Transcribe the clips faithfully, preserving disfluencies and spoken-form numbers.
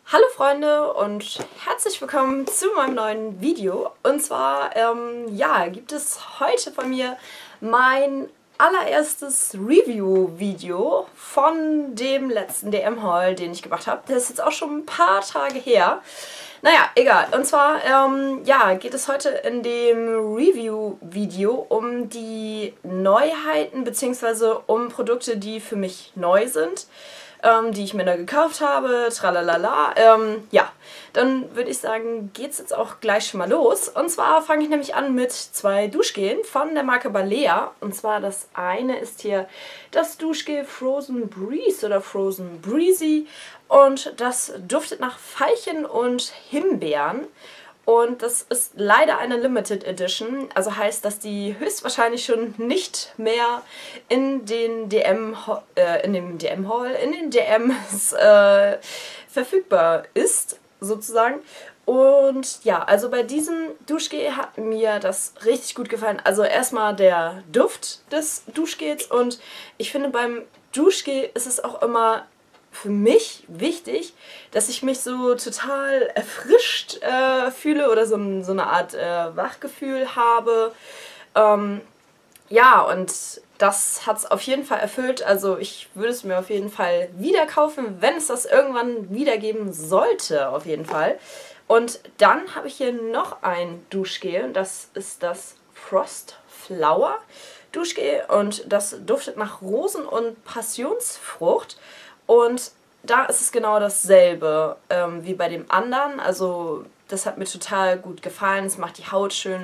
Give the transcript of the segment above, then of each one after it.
Hallo Freunde und herzlich willkommen zu meinem neuen Video. Und zwar, ähm, ja, gibt es heute von mir mein allererstes Review-Video von dem letzten D M-Haul, den ich gemacht habe. Das ist jetzt auch schon ein paar Tage her. Naja, egal. Und zwar, ähm, ja, geht es heute in dem Review-Video um die Neuheiten bzw. um Produkte, die für mich neu sind. Ähm, die ich mir da gekauft habe, tralalala. Ähm, ja, dann würde ich sagen, geht's jetzt auch gleich schon mal los. Und zwar fange ich nämlich an mit zwei Duschgelen von der Marke Balea. Und zwar das eine ist hier das Duschgel Frozen Breeze oder Frozen Breezy. Und das duftet nach Veilchen und Himbeeren. Und das ist leider eine Limited Edition, also heißt, dass die höchstwahrscheinlich schon nicht mehr in den D M, äh, in dem D M-Haul, in den D Ms äh, verfügbar ist, sozusagen. Und ja, also bei diesem Duschgel hat mir das richtig gut gefallen. Also erstmal der Duft des Duschgels und ich finde beim Duschgel ist es auch immer für mich wichtig, dass ich mich so total erfrischt äh, fühle oder so, so eine Art äh, Wachgefühl habe. Ähm, ja, und das hat es auf jeden Fall erfüllt. Also ich würde es mir auf jeden Fall wieder kaufen, wenn es das irgendwann wieder geben sollte, auf jeden Fall. Und dann habe ich hier noch ein Duschgel. Das ist das Frost Flower Duschgel und das duftet nach Rosen- und Passionsfrucht. Und da ist es genau dasselbe ähm, wie bei dem anderen. Also das hat mir total gut gefallen. Es macht die Haut schön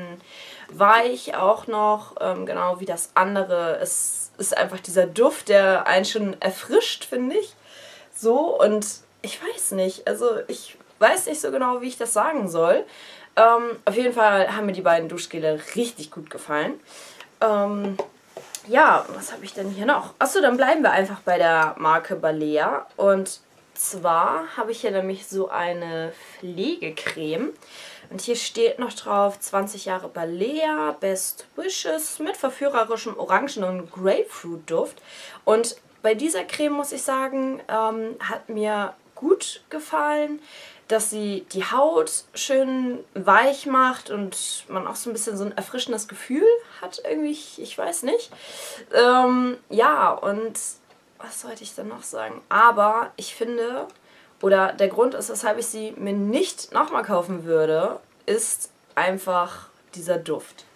weich auch noch. Ähm, genau wie das andere. Es ist einfach dieser Duft, der einen schon erfrischt, finde ich. So, und ich weiß nicht. Also ich weiß nicht so genau, wie ich das sagen soll. Ähm, auf jeden Fall haben mir die beiden Duschgele richtig gut gefallen. Ähm... Ja, was habe ich denn hier noch? Achso, dann bleiben wir einfach bei der Marke Balea. Und zwar habe ich hier nämlich so eine Pflegecreme. Und hier steht noch drauf zwanzig Jahre Balea, Best Wishes mit verführerischem Orangen- und Grapefruit-Duft. Und bei dieser Creme, muss ich sagen, ähm, hat mir gut gefallen, dass sie die Haut schön weich macht und man auch so ein bisschen so ein erfrischendes Gefühl hat irgendwie, ich weiß nicht. Ähm, ja, und was sollte ich denn noch sagen? Aber ich finde, oder der Grund ist, weshalb ich sie mir nicht nochmal kaufen würde, ist einfach dieser Duft.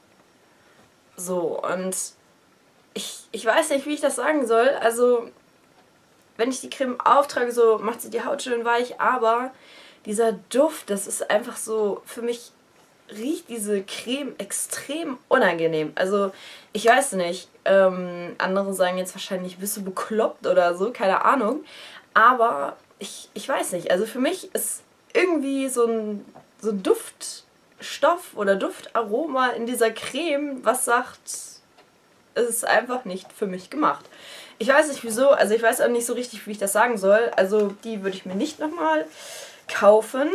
So, und ich, ich weiß nicht, wie ich das sagen soll. Also, wenn ich die Creme auftrage, so macht sie die Haut schön weich, aber dieser Duft, das ist einfach so, für mich riecht diese Creme extrem unangenehm. Also, ich weiß nicht, ähm, andere sagen jetzt wahrscheinlich, bist du bekloppt oder so, keine Ahnung, aber ich, ich weiß nicht, also für mich ist irgendwie so ein, so ein Duftstoff oder Duftaroma in dieser Creme, was sagt, es ist einfach nicht für mich gemacht. Ich weiß nicht wieso, also ich weiß auch nicht so richtig, wie ich das sagen soll. Also die würde ich mir nicht nochmal kaufen.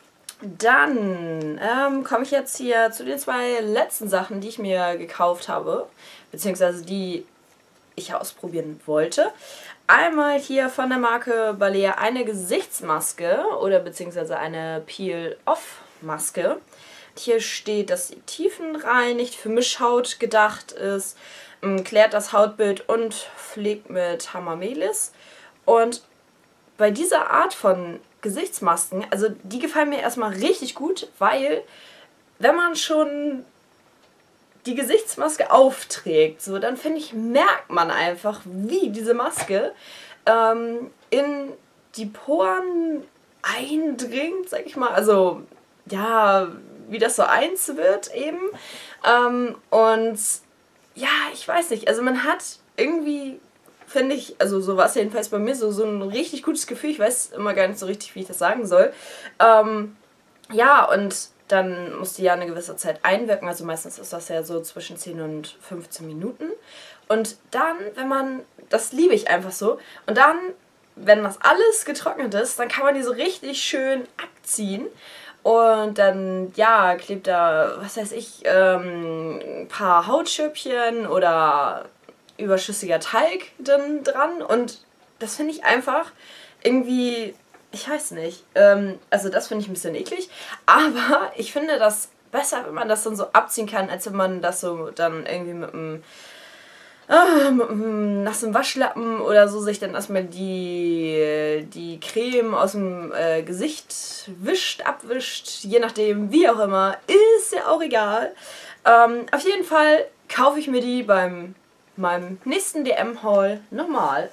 Dann ähm, komme ich jetzt hier zu den zwei letzten Sachen, die ich mir gekauft habe. Beziehungsweise die ich ausprobieren wollte. Einmal hier von der Marke Balea eine Gesichtsmaske oder beziehungsweise eine Peel-Off-Maske. Hier steht, dass sie tiefenreinigt, für Mischhaut gedacht ist, klärt das Hautbild und pflegt mit Hamamelis. Und bei dieser Art von Gesichtsmasken, also die gefallen mir erstmal richtig gut, weil wenn man schon die Gesichtsmaske aufträgt, so, dann finde ich, merkt man einfach, wie diese Maske ähm, in die Poren eindringt, sag ich mal. Also, ja, wie das so eins wird eben. Ähm, und ja, ich weiß nicht, also man hat irgendwie, finde ich, also so war es jedenfalls bei mir, so, so ein richtig gutes Gefühl. Ich weiß immer gar nicht so richtig, wie ich das sagen soll. Ähm, ja, und dann muss die ja eine gewisse Zeit einwirken, also meistens ist das ja so zwischen zehn und fünfzehn Minuten. Und dann, wenn man, das liebe ich einfach so, und dann, wenn das alles getrocknet ist, dann kann man die so richtig schön abziehen. Und dann, ja, klebt da, was weiß ich, ähm, ein paar Hautschüppchen oder überschüssiger Talg dann dran. Und das finde ich einfach irgendwie ich weiß nicht. Ähm, also das finde ich ein bisschen eklig. Aber ich finde das besser, wenn man das dann so abziehen kann, als wenn man das so dann irgendwie mit einem ah, mit einem nassen Waschlappen oder so sich dann erstmal die, die Creme aus dem äh, Gesicht wischt, abwischt, je nachdem, wie auch immer, ist ja auch egal. Ähm, auf jeden Fall kaufe ich mir die beim meinem nächsten D M-Haul nochmal.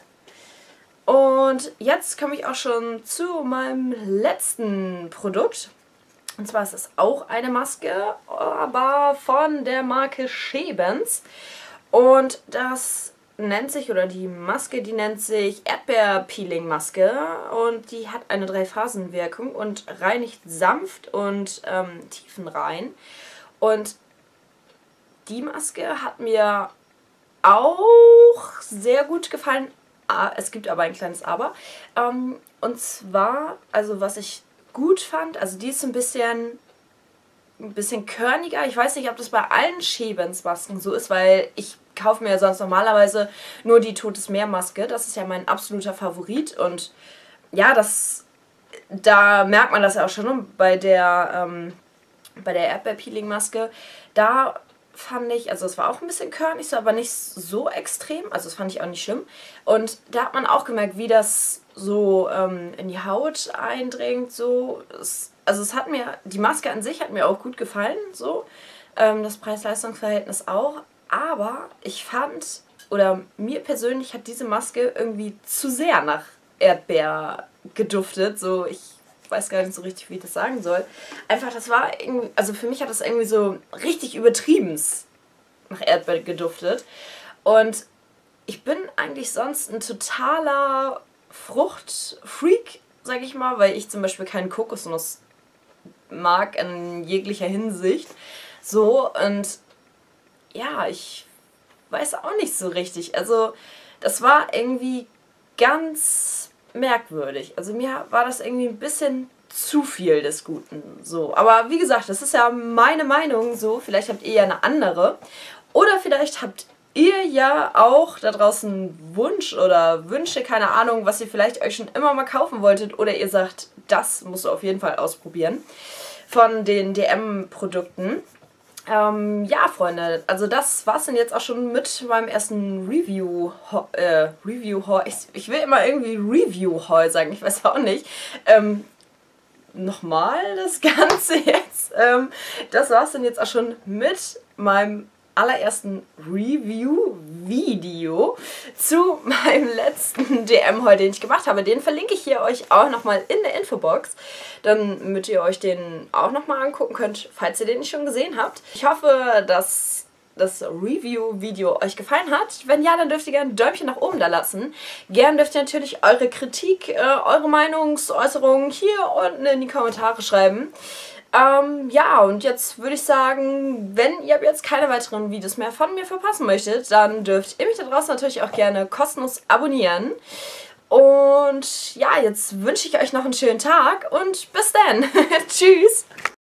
Und jetzt komme ich auch schon zu meinem letzten Produkt. Und zwar ist es auch eine Maske, aber von der Marke Schebens. Und das nennt sich, oder die Maske, die nennt sich Erdbeer-Peeling-Maske. Und die hat eine Drei-Phasen-Wirkung und reinigt sanft und ähm, tiefenrein. Und die Maske hat mir auch sehr gut gefallen. Es gibt aber ein kleines Aber. Ähm, und zwar, also was ich gut fand, also die ist so ein bisschen, ein bisschen körniger. Ich weiß nicht, ob das bei allen Schebens-Masken so ist, weil ich kaufe mir ja sonst normalerweise nur die Totes Meer-Maske. Das ist ja mein absoluter Favorit. Und ja, das, da merkt man das ja auch schon bei der, ähm, bei der Erdbeer-Peeling-Maske. Da fand ich, also es war auch ein bisschen körnig, so, aber nicht so extrem. Also das fand ich auch nicht schlimm. Und da hat man auch gemerkt, wie das so ähm, in die Haut eindringt. So. Es, also es hat mir, die Maske an sich hat mir auch gut gefallen. So. Ähm, das Preis-Leistungs-Verhältnis auch. Aber ich fand, oder mir persönlich hat diese Maske irgendwie zu sehr nach Erdbeer geduftet. So, ich weiß gar nicht so richtig, wie ich das sagen soll. Einfach, das war irgendwie, also für mich hat das irgendwie so richtig übertrieben nach Erdbeer geduftet. Und ich bin eigentlich sonst ein totaler Fruchtfreak, sag ich mal, weil ich zum Beispiel keinen Kokosnuss mag in jeglicher Hinsicht. So, und ja, ich weiß auch nicht so richtig. Also, das war irgendwie ganz merkwürdig. Also mir war das irgendwie ein bisschen zu viel des Guten. So. Aber wie gesagt, das ist ja meine Meinung so. Vielleicht habt ihr ja eine andere. Oder vielleicht habt ihr ja auch da draußen einen Wunsch oder Wünsche, keine Ahnung, was ihr vielleicht euch schon immer mal kaufen wolltet. Oder ihr sagt, das musst du auf jeden Fall ausprobieren von den D M-Produkten. Ähm, ja, Freunde, also das war's dann jetzt auch schon mit meinem ersten Review, äh, Review-Haul. Ich, ich will immer irgendwie Review-Haul sagen, ich weiß auch nicht. Ähm, nochmal das Ganze jetzt. Ähm, das war's dann jetzt auch schon mit meinem allerersten Review-Video zu meinem letzten D M-Haul, den ich gemacht habe. Den verlinke ich hier euch auch nochmal in der Infobox, damit ihr euch den auch nochmal angucken könnt, falls ihr den nicht schon gesehen habt. Ich hoffe, dass das Review-Video euch gefallen hat. Wenn ja, dann dürft ihr gerne ein Däumchen nach oben da lassen. Gern dürft ihr natürlich eure Kritik, äh, eure Meinungsäußerungen hier unten in die Kommentare schreiben. Ähm, ja, und jetzt würde ich sagen, wenn ihr jetzt keine weiteren Videos mehr von mir verpassen möchtet, dann dürft ihr mich da draußen natürlich auch gerne kostenlos abonnieren. Und ja, jetzt wünsche ich euch noch einen schönen Tag und bis dann. Tschüss!